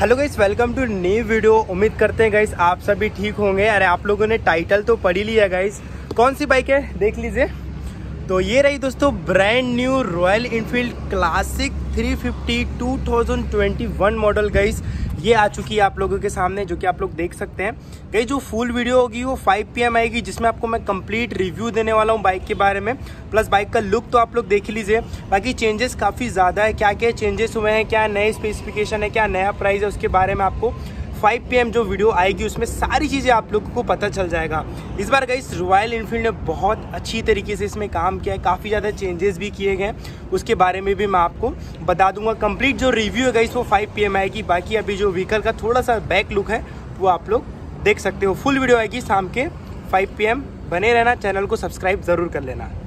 Hello guys, welcome to new video. उम्मीद करते हैं गाइस आप सभी ठीक होंगे। अरे आप लोगों ने टाइटल तो पढ़ ही लिया गाइस, कौन सी बाइक है देख लीजिए। तो ये रही दोस्तों brand new Royal Enfield Classic 350 2021 model guys. ये आ चुकी है आप लोगों के सामने, जो कि आप लोग देख सकते हैं गाइस। जो फुल वीडियो होगी वो 5 PM आएगी, जिसमें आपको मैं कंप्लीट रिव्यू देने वाला हूँ बाइक के बारे में, प्लस बाइक का लुक तो आप लोग देख ही लीजिए। बाकी चेंजेस काफ़ी ज़्यादा है, क्या क्या चेंजेस हुए हैं, क्या नए स्पेसिफिकेशन है, क्या नया प्राइस है, उसके बारे में आपको 5 PM जो वीडियो आएगी उसमें सारी चीज़ें आप लोगों को पता चल जाएगा। इस बार गाइस रॉयल इनफील्ड ने बहुत अच्छी तरीके से इसमें काम किया है, काफ़ी ज़्यादा चेंजेस भी किए गए हैं, उसके बारे में भी मैं आपको बता दूंगा। कंप्लीट जो रिव्यू है गाइस वो 5 PM आएगी। बाकी अभी जो व्हीकल का थोड़ा सा बैक लुक है वो आप लोग देख सकते हो। फुल वीडियो आएगी शाम के 5 PM। बने रहना, चैनल को सब्सक्राइब ज़रूर कर लेना।